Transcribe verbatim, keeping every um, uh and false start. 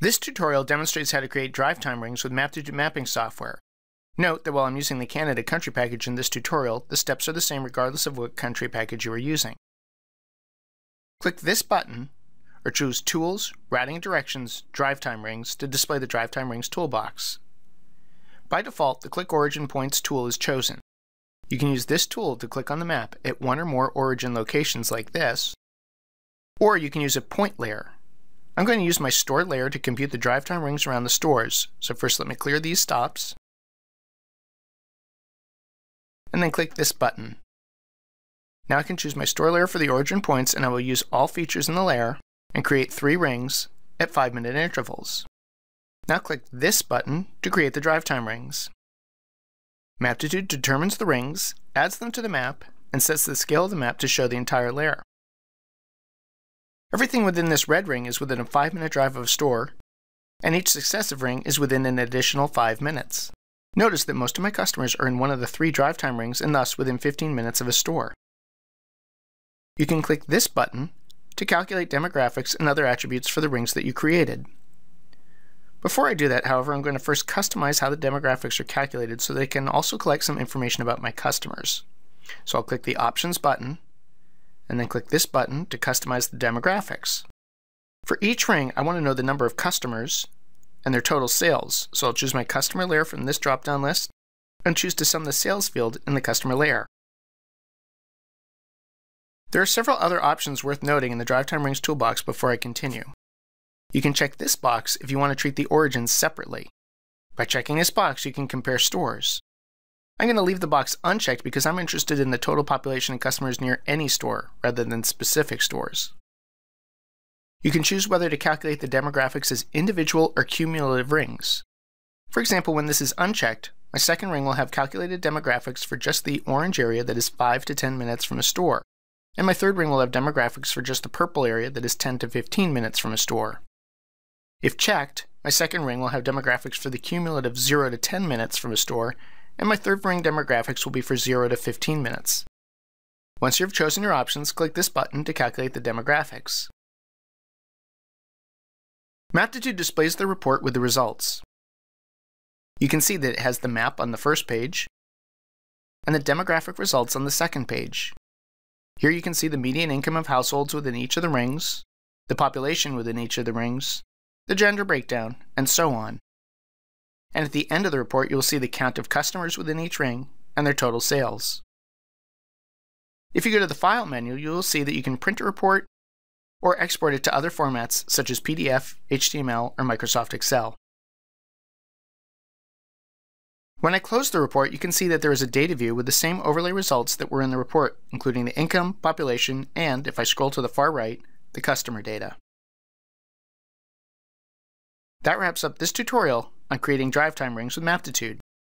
This tutorial demonstrates how to create drive time rings with Maptitude mapping software. Note that while I'm using the Canada country package in this tutorial, the steps are the same regardless of what country package you are using. Click this button, or choose Tools, Routing and Directions, Drive Time Rings to display the Drive Time Rings toolbox. By default, the Click Origin Points tool is chosen. You can use this tool to click on the map at one or more origin locations like this, or you can use a point layer. I'm going to use my store layer to compute the drive time rings around the stores. So first let me clear these stops, and then click this button. Now I can choose my store layer for the origin points, and I will use all features in the layer and create three rings at five minute intervals. Now click this button to create the drive time rings. Maptitude determines the rings, adds them to the map, and sets the scale of the map to show the entire layer. Everything within this red ring is within a five minute drive of a store, and each successive ring is within an additional five minutes. Notice that most of my customers are in one of the three drive time rings and thus within fifteen minutes of a store. You can click this button to calculate demographics and other attributes for the rings that you created. Before I do that, however, I'm going to first customize how the demographics are calculated so they can also collect some information about my customers. So I'll click the Options button, and then click this button to customize the demographics. For each ring, I want to know the number of customers and their total sales, so I'll choose my customer layer from this drop-down list and choose to sum the sales field in the customer layer. There are several other options worth noting in the Drive Time Rings toolbox before I continue. You can check this box if you want to treat the origins separately. By checking this box, you can compare stores. I'm going to leave the box unchecked because I'm interested in the total population of customers near any store rather than specific stores. You can choose whether to calculate the demographics as individual or cumulative rings. For example, when this is unchecked, my second ring will have calculated demographics for just the orange area that is five to ten minutes from a store, and my third ring will have demographics for just the purple area that is ten to fifteen minutes from a store. If checked, my second ring will have demographics for the cumulative zero to ten minutes from a store, and my third ring demographics will be for zero to fifteen minutes. Once you have chosen your options, click this button to calculate the demographics. Maptitude displays the report with the results. You can see that it has the map on the first page and the demographic results on the second page. Here you can see the median income of households within each of the rings, the population within each of the rings, the gender breakdown, and so on. And at the end of the report, you will see the count of customers within each ring and their total sales. If you go to the File menu, you will see that you can print a report or export it to other formats such as P D F, H T M L, or Microsoft Excel. When I close the report, you can see that there is a data view with the same overlay results that were in the report, including the income, population, and, if I scroll to the far right, the customer data. That wraps up this tutorial on creating drive time rings with Maptitude.